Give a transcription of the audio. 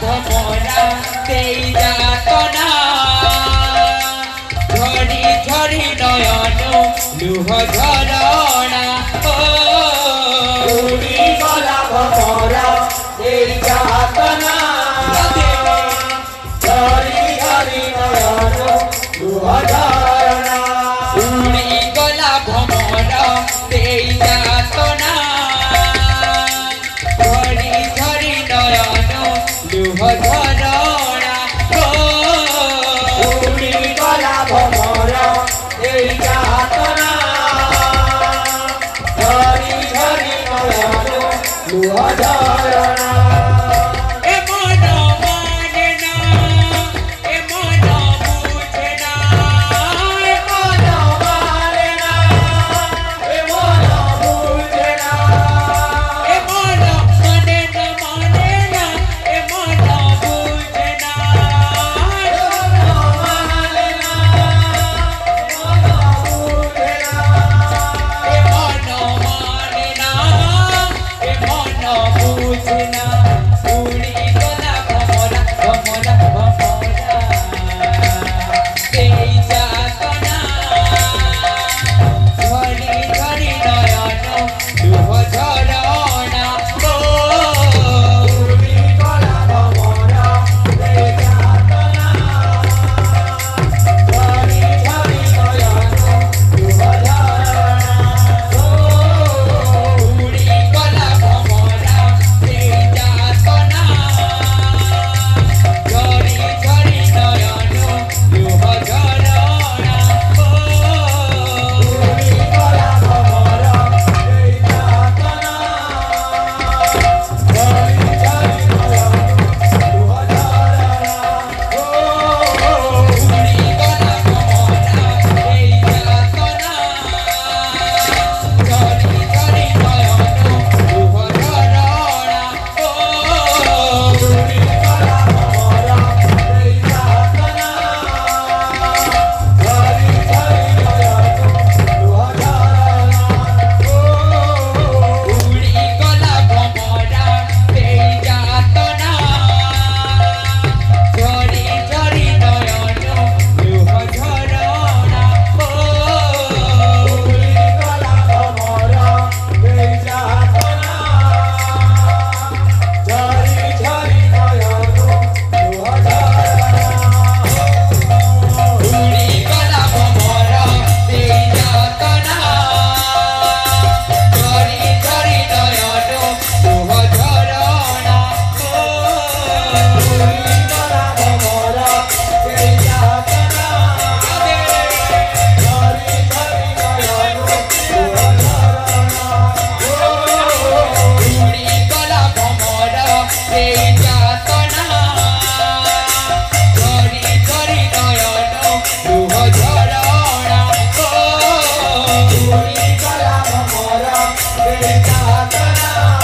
ভমরা দেই যাতনা ঝরি ঝরি নয়ন লুহ ঝরনা উড়ি গলা ভমরা দেই যাতনা ঝরি ঝরি নয়ন লুহ ঝরনা উড়ি গলা ভমরা দেই যাতনা ঝরি ঝরি নয়ন লুহ ঝরনা উড়ি গলা ভমরা দেই যাতনা ঝরি ঝরি নয়ন লুহ ঝরনা এ মন মানে না এ মন বুঝে না এ মন মানে না এ মন বুঝে না এ মন মানে না এ মন বুঝে না এ মন মানে না এ মন বুঝে না উড়ি গলা ভমরা ভমরা ভমরা এই যাতনা ঝরি ঝরি নয়ন লুহ ঝরনা উড়ি গলা ভমরা দেই যাতনা ঝরি ঝরি নয়ন লুহ ঝরনা উড়ি গলা ভমরা দেই যাতনা ঝরি ঝরি নয়ন লুহ ঝরনা উড়ি গলা ভমরা দেই যাতনা ঝরি ঝরি নয়ন লুহ ঝরনা উড়ি গলা ভমরা দেই যাতনা ঝরি ঝরি নয়ন লুহ ঝরনা উড়ি গলা ভমরা দেই যাতনা ঝরি ঝরি নয়ন লুহ ঝরনা উড়ি গলা ভমরা দেই যাতনা ঝরি ঝরি নয়ন লুহ ঝরনা উড়ি গলা ভমরা দেই যাতনা ঝরি ঝরি নয়ন লুহ ঝরনা উড়ি গলা ভমরা দেই যাতনা ঝরি ঝরি নয়ন লুহ ঝরনা উড়ি গলা ভমরা দেই যাতনা ঝরি ঝরি নয়ন লুহ ঝরনা উড়ি গলা ভমরা দেই যাতনা ঝরি ঝরি নয়ন লুহ ঝরনা উড়ি গলা ভমরা দেই যাতনা